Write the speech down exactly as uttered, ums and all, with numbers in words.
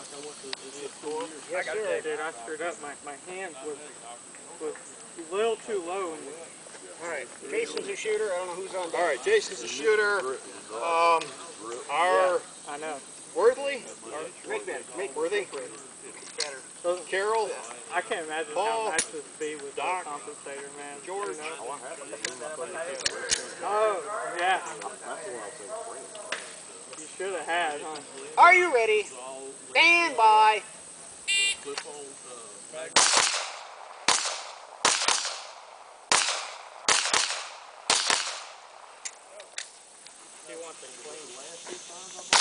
Yes, sir. Dude, I screwed up. My, my hand was, was a little too low. Alright, Jason's a shooter. I don't know who's on deck. Alright, Jason's a shooter. Um, our I know. Worthley? Make that. Make Worthy? better. So, Carol? I can't imagine Paul, how nice this would be with Doc, the compensator, man. George. You know? Oh, yeah. You should have had, huh? Are you ready? Stand by. You want the clean last two times?